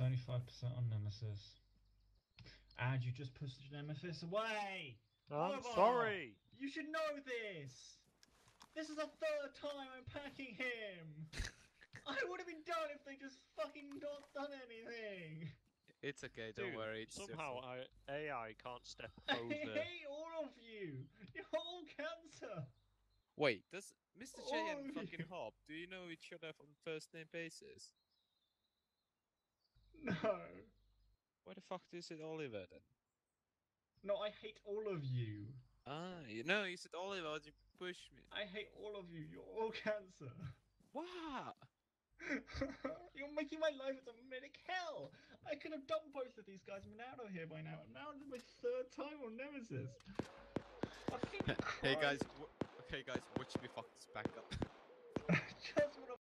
75% on Nemesis. And you just pushed Nemesis away! I'm Oliver! sorry! You should know this! This is the third time I'm packing him! I would have been done if they just fucking not done anything! It's okay, don't Dude, worry. It's somehow AI can't step I over. hate all of you! You're all cancer! Wait, does Mr. J All and of fucking you. Hob, do you know each other on first name basis? No. Why the fuck is it Oliver then? No, I hate all of you. Ah, you know, you said Oliver, you push me. I hate all of you. You're all cancer. What? You're making my life a dramatic hell. I could have done both of these guys and been out of here by now. And now it's my third time on Nemesis. Fucking Hey guys, Christ. okay guys, watch me fuck this back up. Just wanna